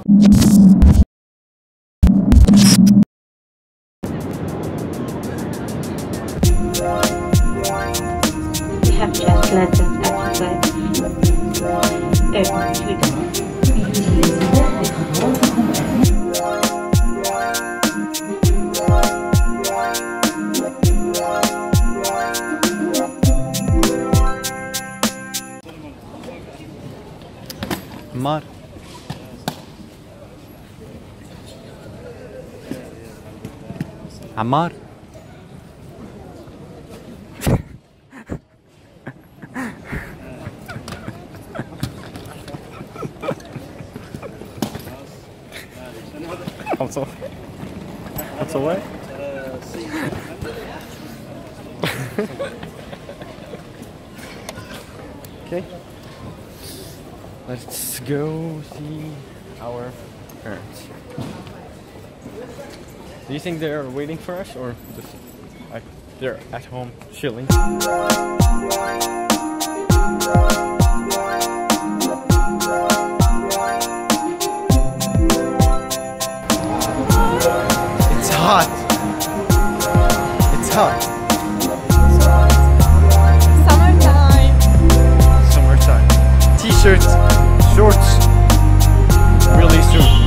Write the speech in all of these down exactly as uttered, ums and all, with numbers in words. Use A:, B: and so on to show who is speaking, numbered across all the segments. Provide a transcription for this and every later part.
A: We have jazz lessons everywhere. Every Sweden.
B: Mar. Amar. Also, what's away? Okay, let's go see our parents. Do you think they're waiting for us, or just like they're at home chilling? It's hot. It's hot.
A: Summertime.
B: Summertime. T-shirts, shorts. Really soon.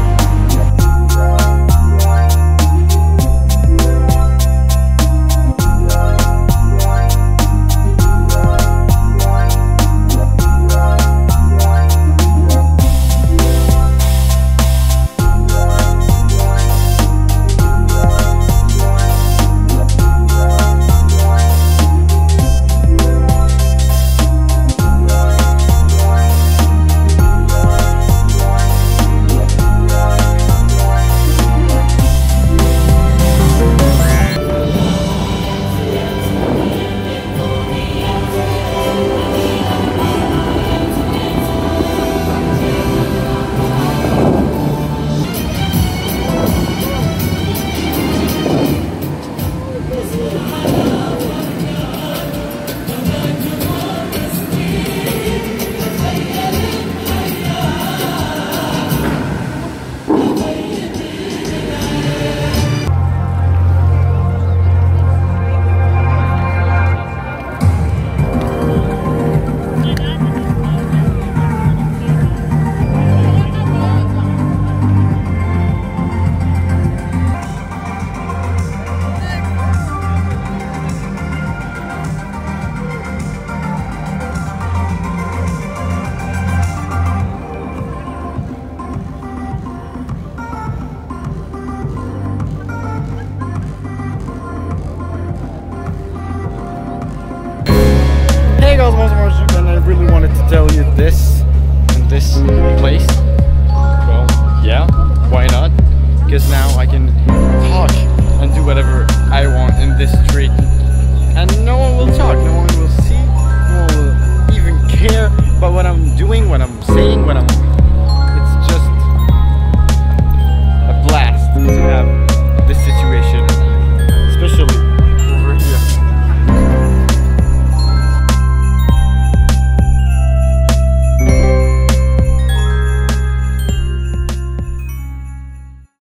B: And I really wanted to tell you this and this place. Well, yeah, why not? Because now I can talk and do whatever I want in this street, and